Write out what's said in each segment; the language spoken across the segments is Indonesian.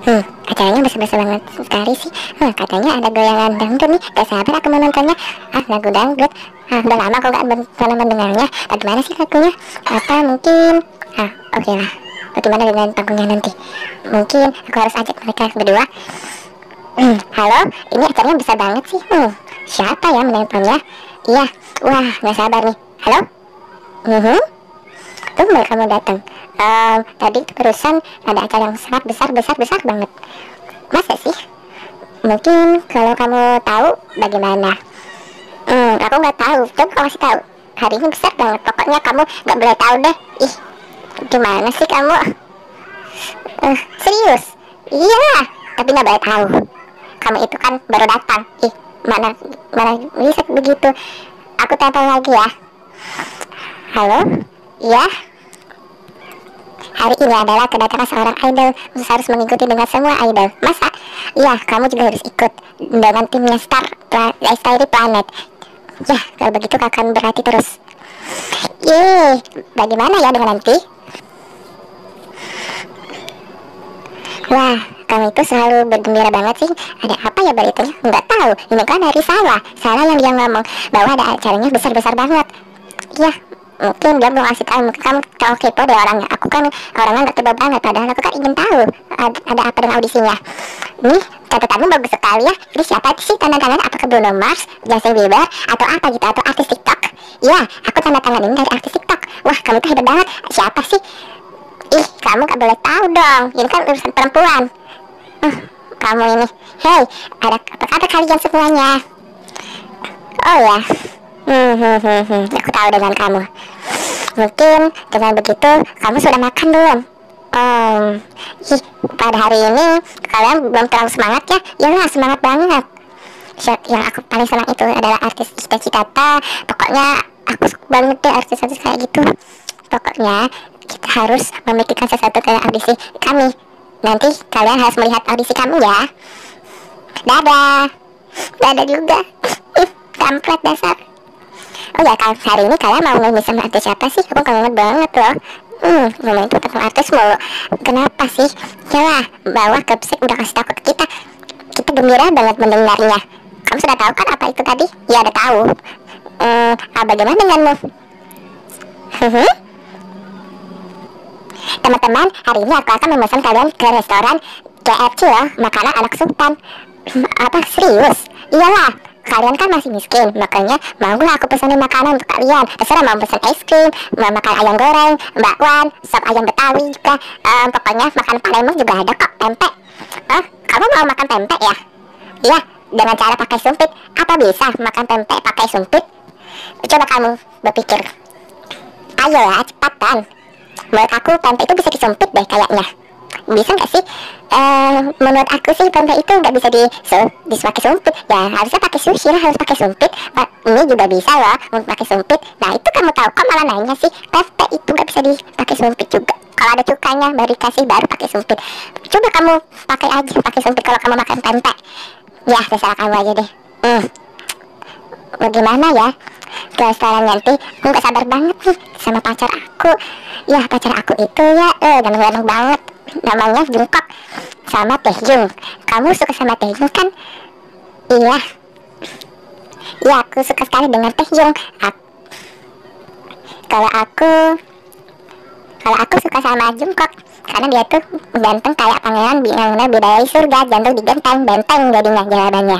Acaranya besar-besar banget sekali sih. Katanya ada goyangan dangdut nih. Gak sabar aku mau nontonnya. Lagu dangdut. Udah lama aku gak pernah mendengarnya. Bagaimana sih lagunya? Apa mungkin? Oke lah. Bagaimana dengan panggungnya nanti? Mungkin aku harus ajak mereka berdua. Halo, ini acaranya besar banget sih. Siapa ya menelponnya? Iya, wah gak sabar nih. Halo? Tunggu kamu datang. Tadi barusan ada acara yang sangat besar banget. Masa sih? Mungkin kalau kamu tahu bagaimana? Aku nggak tahu. Coba kamu kasih tahu. Hari ini besar banget. Pokoknya kamu nggak boleh tahu deh. Ih, gimana sih kamu? Serius? Iya, tapi nggak boleh tahu. Kamu itu kan baru datang. Ih, mana bisa begitu? Aku telepon lagi ya. Halo? Iya? Hari ini adalah kedatangan seorang idol. Harus mengikuti dengan semua idol. Masa? Iya, kamu juga harus ikut dengan timnya Starry Planet. Ya, kalau begitu akan berarti terus. Yeay, bagaimana ya dengan nanti? Wah, kamu itu selalu bergembira banget sih. Ada apa ya beritanya? Nggak tahu. Ini kan dari Salah yang dia ngomong bahwa ada acaranya besar-besar banget. Ya, mungkin dia belum ngasih tahu. Mungkin kamu tahu kepo deh orangnya. Aku kan orangnya nggak tebal banget. Padahal aku kan ingin tahu ada apa dengan audisinya. Nih, catatanmu bagus sekali ya. Ini siapa sih tanda tangan? Apakah Bruno Mars, Justin Bieber, atau apa gitu? Atau artis TikTok? Iya, aku tanda tangan ini dari artis TikTok. Wah, kamu tuh hebat banget. Siapa sih? Ih, kamu gak boleh tahu dong. Ini kan urusan perempuan. Kamu ini. Hei, ada apa kata kalian semuanya? Oh ya. Aku tahu dengan kamu. Mungkin dengan begitu kamu sudah makan belum? Pada hari ini kalian belum terlalu semangat ya? Ya semangat banget. Yang aku paling senang itu adalah artis cita-cita. Pokoknya aku suka banget deh artis-artis kayak gitu. Pokoknya kita harus memikirkan sesuatu ke audisi kami. Nanti kalian harus melihat audisi kamu ya. Dadah. Dadah juga. Kampret dasar. Oh ya, hari ini kalian mau ngemis sama artis siapa sih? Aku kangen banget loh. Ngomongin tentang artis mulu. Kenapa sih? Yalah, bawah Kepsek udah kasih tahu ke kita. Kita gembira banget mendengarnya. Kamu sudah tahu kan apa itu tadi? Ya, udah tahu. Bagaimana denganmu? Teman-teman, hari ini aku akan memesan kalian ke restoran KFC loh, makanan anak sultan. Apa, serius? Iyalah, kalian kan masih miskin, makanya maulah aku pesanin makanan untuk kalian. Terserah mau pesan es krim, mau makan ayam goreng, bakwan, sop ayam Betawi juga. Pokoknya makan Palembang juga ada kok, tempe. Kamu mau makan tempe ya? Iya, dengan cara pakai sumpit. Apa bisa makan tempe pakai sumpit? Coba kamu berpikir. Ayo ya, cepatan. Menurut aku tempe itu bisa disumpit deh kayaknya. Bisa nggak sih? Menurut aku sih tempe itu nggak bisa pakai sumpit. Ya harusnya pakai sushi lah, harus pakai sumpit. Ini juga bisa loh untuk pakai sumpit. Nah itu kamu tahu kok malah nanya sih. Tempe itu nggak bisa dipakai sumpit juga. Kalau ada cukanya baru dikasih, baru pakai sumpit. Coba kamu pakai aja pakai sumpit kalau kamu makan tempe. Ya terserah kamu aja deh. Bagaimana ya? Ke restoran nanti aku gak sabar banget nih sama pacar aku. Ya pacar aku itu ya ganteng-ganteng banget. Namanya Jungkook sama Taehyung. Kamu suka sama Taehyung kan? Iya. Iya aku suka sekali dengan Taehyung. Kalau aku suka sama Jungkook karena dia tuh ganteng kayak pangeran bidadari surga. Jantung digenteng, benteng jadinya jawabannya.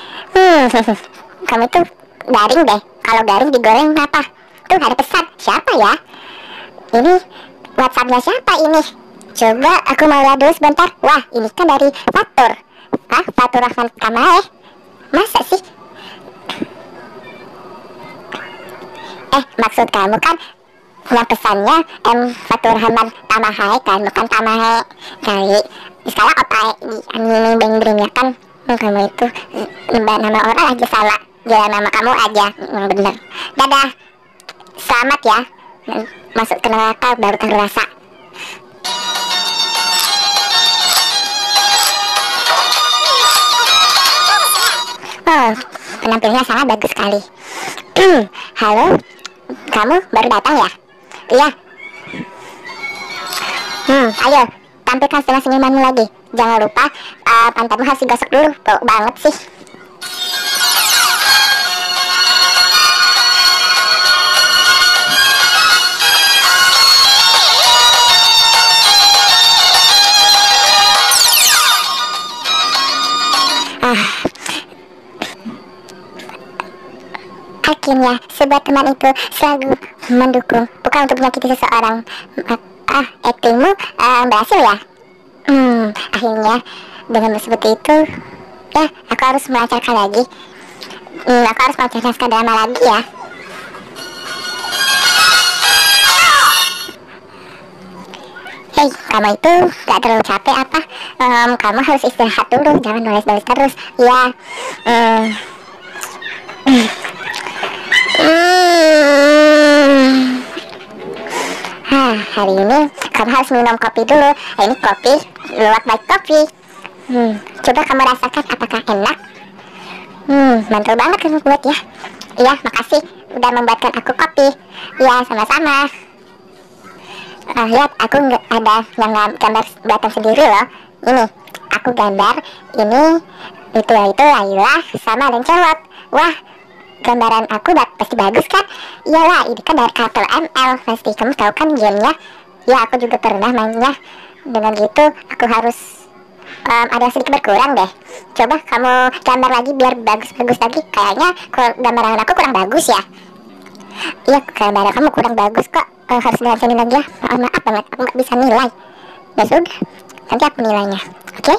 Kamu tuh garing deh. Kalau garing digoreng apa? Tuh ada pesan. Siapa ya? Ini WhatsAppnya siapa ini? Coba aku mau lihat dulu sebentar. Wah ini kan dari Fatur. Fatur Rahman Kamae. Masa sih? Maksud kamu kan yang pesannya Fatur Rahman Tamahae kan? Bukan Tamahe kali. Sekarang apa ini beng-bengnya kan? Kamu itu nama orang aja salah. Jalan nama kamu aja yang bener. Dadah. Selamat ya. Masuk ke neraka baru terasa. Penampilannya sangat bagus sekali. Halo, kamu baru datang ya? Iya. Ayo, tampilkan setengah senyumanmu lagi. Jangan lupa pantatmu harus digosok dulu. Bau banget sih. Akhirnya sebuah teman itu selalu mendukung, bukan untuk menyakiti seseorang. Aktingmu berhasil ya. Akhirnya dengan seperti itu, ya aku harus melancarkan lagi. Aku harus melancarkan drama lagi ya. Hei, kamu itu gak terlalu capek apa? Kamu harus istirahat dulu, jangan nulis-nulis terus. Ya, hari ini kamu harus minum kopi dulu. Ini kopi luwak white coffee. Coba kamu rasakan apakah enak. Mantul banget kamu buat ya. Iya, makasih udah membuatkan aku kopi. Ya, sama-sama. Lihat, aku ada yang gambar buatan sendiri loh. Ini, aku gambar ini, itu Layla sama Lancelot. Wah, gambaran aku pasti bagus kan? Iyalah, ini kan dari kartu ML. Pasti kamu tahu kan gamenya. Ya, aku juga pernah mainnya. Dengan gitu, aku harus ada sedikit berkurang deh. Coba kamu gambar lagi biar bagus-bagus lagi. Kayaknya gambaran aku kurang bagus ya. Iya, gambaran kamu kurang bagus kok. Harus dihasilin lagi ya. Maaf banget, aku nggak bisa nilai. Ya sudah, nanti aku nilainya. Oke?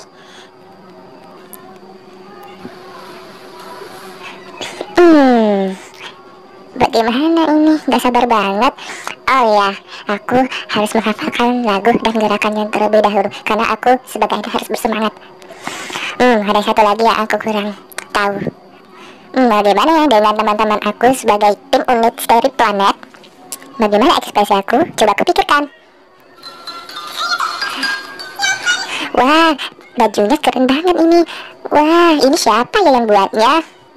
Bagaimana ini? Gak sabar banget. Oh ya, aku harus menghafalkan lagu dan gerakannya terlebih dahulu, karena aku sebagai ini harus bersemangat. Ada satu lagi yang aku kurang tahu. Bagaimana ya dengan teman-teman aku sebagai tim unit Starry Planet? Bagaimana ekspresi aku? Coba aku pikirkan. Wah, bajunya keren banget ini. Wah, ini siapa ya yang buatnya?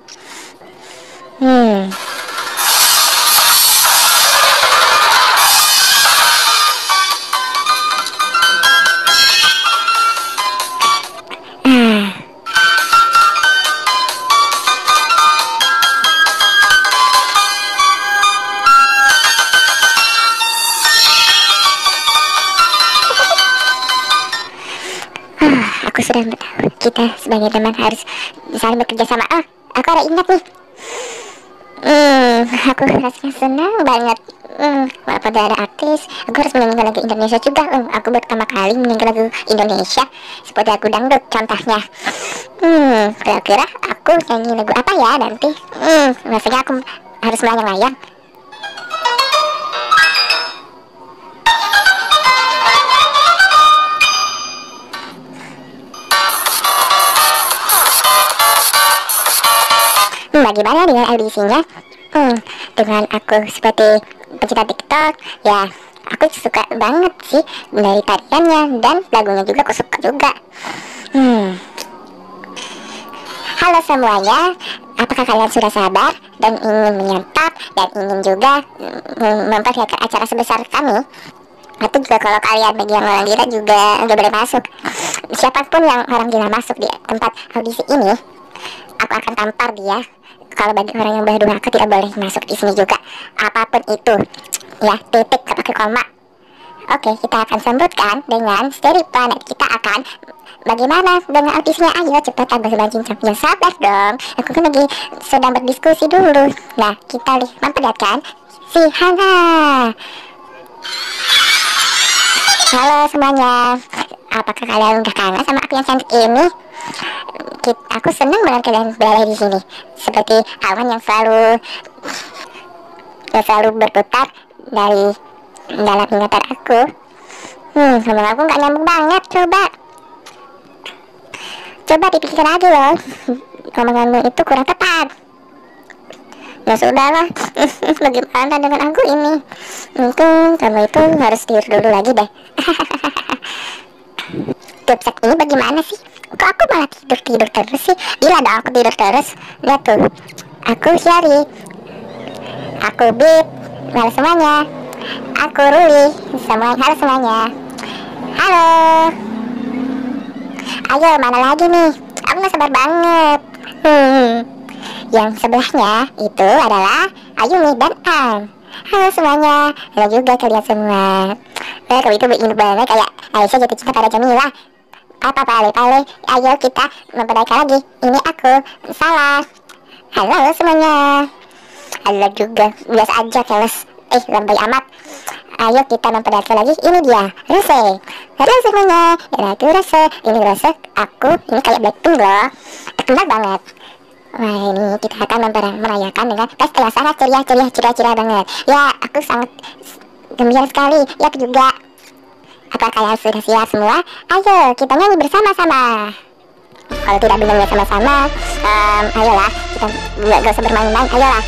Aku sudah tahu kita sebagai teman harus saling bekerja sama. Aku ada ingat nih. Aku rasanya senang banget. Walaupun ada artis, aku harus menyanyikan lagu Indonesia juga. Aku pertama kali menyanyikan lagu Indonesia seperti lagu dangdut contohnya. Kira-kira aku nyanyi lagu apa ya nanti? Rasanya aku harus melayang-layang. Bagaimana dengan audisinya? Dengan aku seperti pecinta TikTok, ya aku suka banget sih dari tariannya dan lagunya juga aku suka juga. Halo semuanya, apakah kalian sudah sabar dan ingin menyantap dan ingin juga memperlihatkan acara sebesar kami? Atau juga kalau kalian bagi yang orang gila juga nggak boleh masuk. Siapapun yang orang gila masuk di tempat audisi ini, aku akan tampar dia. Kalau bagi orang yang berdurhaka tidak boleh masuk di sini juga. Apapun itu, ya titik gak pakai koma. Oke, kita akan sambutkan dengan Starry Planet. Kita akan bagaimana dengan audisinya? Ayo cepat abang cincang. Ya sabar dong. Aku kan lagi sedang berdiskusi dulu. Nah, kita memperlihatkan si Hana. Halo semuanya. Apakah kalian udah kangen sama aku yang cantik ini? Aku senang banget kalian berada di sini. Seperti awan yang selalu berputar dari dalam ingatan aku. Ngomong aku nggak nyambung banget. Coba dipikir lagi loh. Ngomonganmu itu kurang tepat. Ya sudahlah. Bagaimana dengan aku ini? Kamu itu harus tidur dulu lagi deh. Tupsek ini bagaimana sih? Kok aku malah tidur terus sih? Gila dong aku tidur terus. Lihat tuh, aku Syari, aku Bib, halo semuanya. Aku Ruli, halo semuanya. Halo. Ayo, mana lagi nih? Aku gak sabar banget. Yang sebelahnya itu adalah Ayumi dan Ang. Halo semuanya, halo juga kalian semua. Kalau itu begini banget kayak Aisyah jatuh cinta pada Jamila. Apa pale-pale, ayo kita memperbaiki lagi. Ini aku, salah. Halo semuanya. Halo juga, biasa aja keles. Lambai amat. Ayo kita memperbaiki lagi. Ini dia, Rose. Halo semuanya, dan aku Rose. Ini Rose, aku, ini kayak Blackpink loh. Terkenal banget. Wah, ini kita akan merayakan dengan pesta yang sangat ceria banget. Ya, aku sangat gembira sekali. Ya, aku juga. Apa kalian sudah siap semua? Ayo, kita nyanyi bersama-sama. Kalau tidak bingung sama-sama, ayolah, kita gak usah bermain-main, ayolah.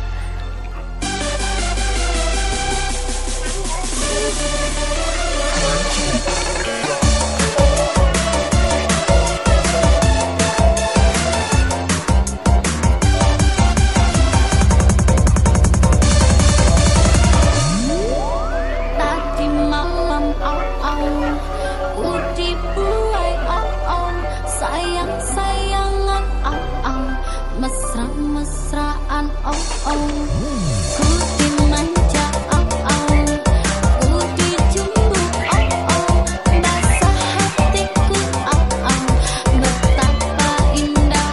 Mesra-mesraan, ku dimanja, ku dijumbu, basah hatiku, betapa indah,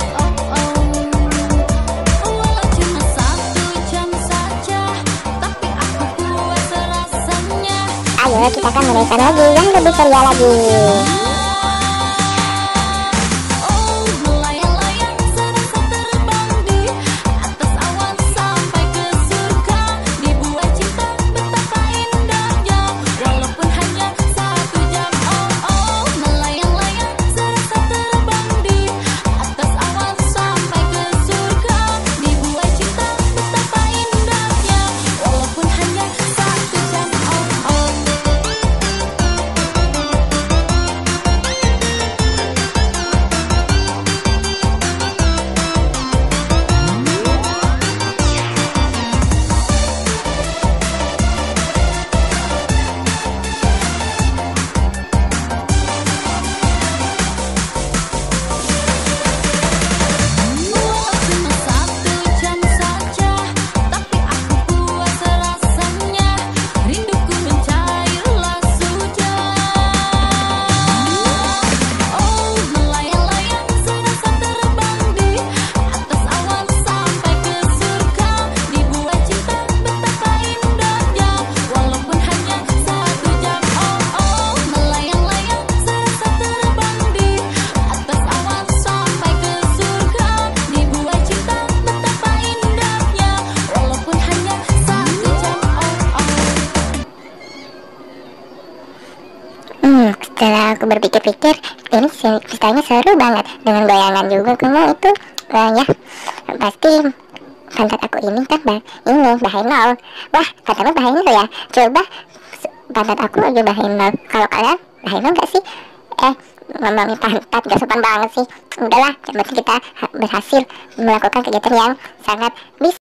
walau cuma 1 jam saja, tapi aku puas rasanya. Ayo kita akan merayakan lagi yang lebih ceria lagi. Setelah aku berpikir-pikir, ini ceritanya seru banget dengan bayangan juga kamu itu, ya pasti pantat aku ini kan ini Bahenol. Wah, katamu Bahenol ya. Coba pantat aku aja Bahenol. Kalau kalian Bahenol nggak sih? Ngomongin pantat gak sopan banget sih. Udahlah, yang penting kita berhasil melakukan kegiatan yang sangat bisa